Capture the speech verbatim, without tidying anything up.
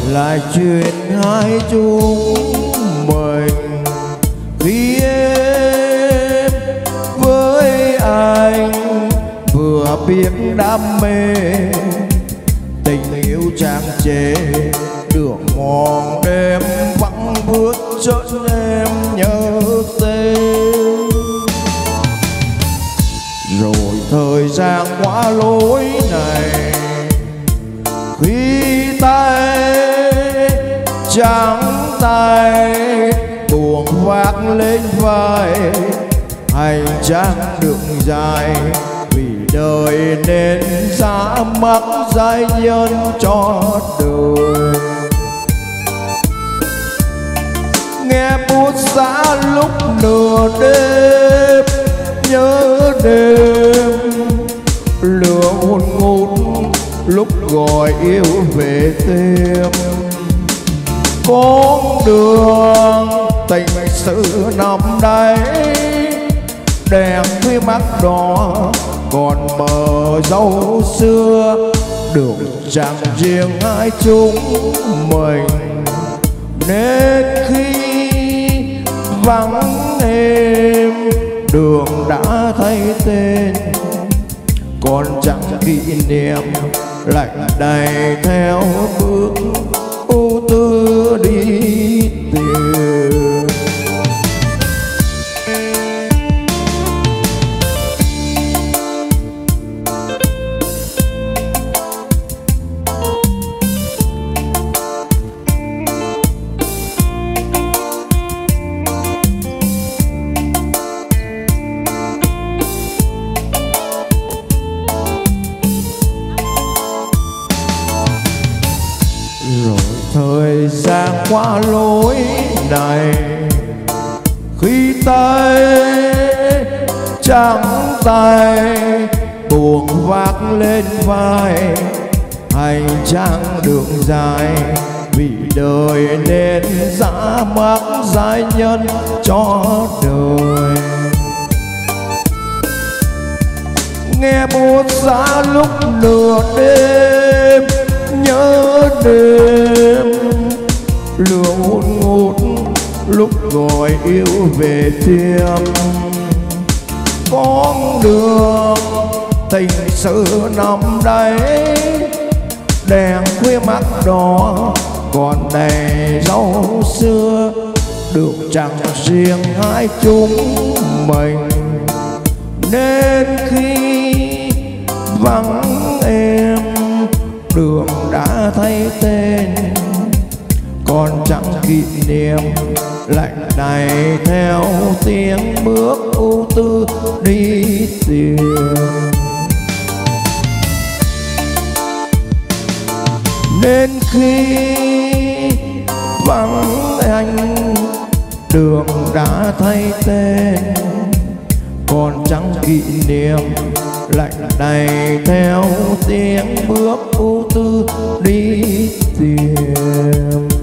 lại chuyện hai chúng mình. Khi em với anh vừa biết đam mê, tình yêu tràn trề đường mòn đêm vắng bước chân em nhớ tên. Rồi thời gian qua lối này, khi tay trắng tay buồn vác lên vai, hành trang đường dài vì đời nên ra mắt giai nhân cho đời. Nghe buốt giá lúc nửa đêm, nhớ đêm lửa hôn ngút lúc gọi yêu về thêm. Con đường tình sự nằm đây, đèn với mắt đỏ còn mờ dấu xưa. Đường chẳng riêng hai chúng mình, nên khi vắng em đường đã thay tên. Còn chẳng kỷ niệm lạnh đầy theo bước ưu tư đi tìm. Rồi thời gian qua lối này, khi tay trắng tay buồn vác lên vai, hành trang đường dài vì đời nên ra mắt giai nhân cho đời. Nghe buốt giá lúc nửa đêm, nhớ đêm lửa hôn ngút lúc gọi yêu về thêm. Con đường tình sự nằm đây, đèn khuya mắt đỏ còn đầy dấu xưa. Đường chẳng riêng hai chúng mình, nên khi vắng em đường đã thay tên. Còn chẳng kỷ niệm lạnh này theo tiếng bước ưu tư đi tìm. Nên khi vắng anh đường đã thay tên. Còn chẳng kỷ niệm lạnh đầy theo tiếng bước ưu tư đi tìm.